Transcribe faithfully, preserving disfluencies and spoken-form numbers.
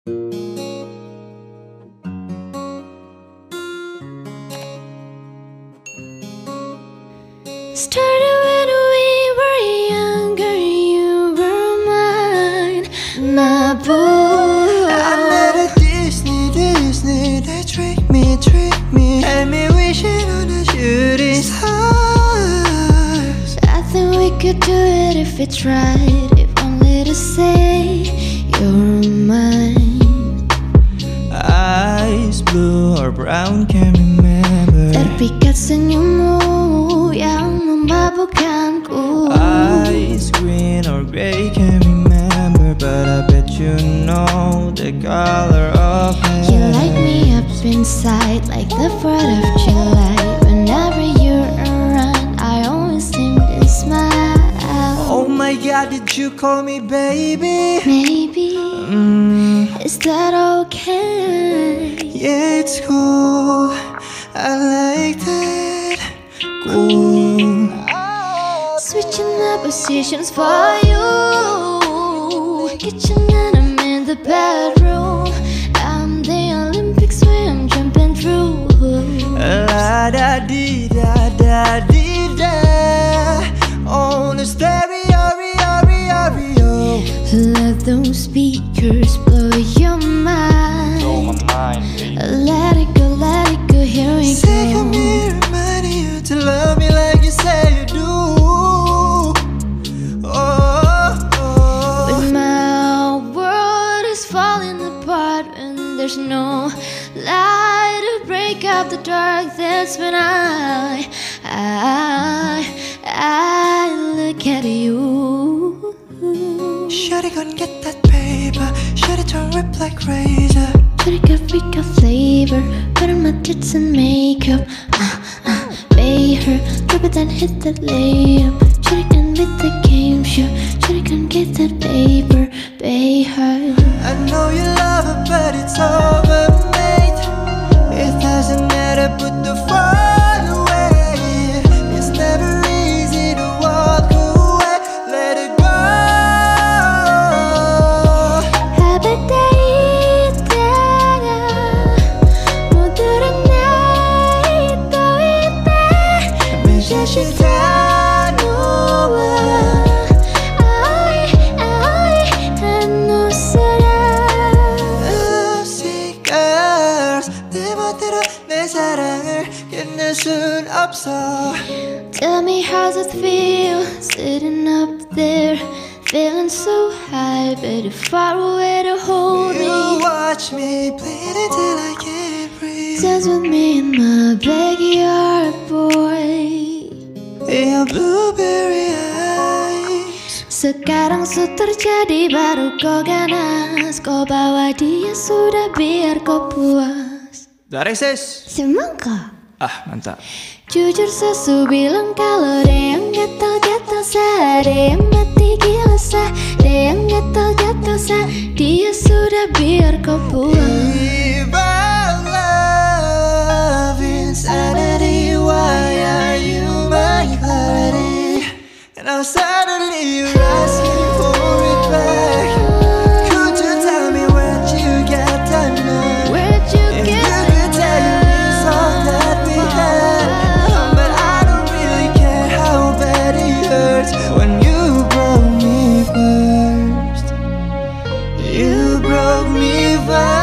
Started when we were younger, you were mine, my boy. I'm at a Disney, Disney, they trick me, trick me, had me wishing on a shooting stars. I think we could do it if we tried, if only to say you're mine. Eyes blue or brown, can't remember. Terpikat senyummu yang memabukanku. Eyes green or gray, can't remember, but I bet you know the color of my You light me up inside like the fourth of July. Whenever you're around, I always seem to smile. Oh my God, did you call me baby? Maybe, Mm, is that okay? yeah, it's cool. I like that. Cool. Switching the positions for you. Kitchen and I'm in the bedroom. I'm the Olympics where I'm jumping through. La da di da da di da. On the stereo, rio, rio, rio. Let those speakers blow your mind. Blow my mind, baby. Let it go, let it go, here we Sick of go. me reminding you to love me like you say you do. Oh, oh. But my world is falling apart and there's no light to break up the dark. That's when I, I, I look at you. Shawty gon' get that paper. Shawty turn rip like razor. Pretty good freak of flavor. Put on my tits and makeup. Uh, uh, pay her. Drop it and hit that layup. Shawty can with the game show. Shawty can get that paper. Pay her. I know you love her, but it's over, mate. It doesn't matter, put the phone away. It's never easy to walk away. Let it go. Tell me how's it feel sitting up there, feeling so high, but far away to hold You me. watch me bleed until I can't breathe. Dance with me in my backyard, boy. Your blueberry eyes. Sekarang su terjadi baru kau ganas. Kau bawa dia sudah biar kau puas. Dari sis. Semangka. Ah, mantap. Jujur sesu bilang kalau ada yang gatal-gatal sah, ada yang mati gila sah, ada yang gatal-gatal sah. Dia sudah biar kau puas. If I love insanity, why are you my clarity? And now suddenly you're asking for it back. Could you tell me where'd you get that night? Where'd you If get you could tell you it's all that we had. But I don't really care how bad it hurts when you broke me first. You broke me first.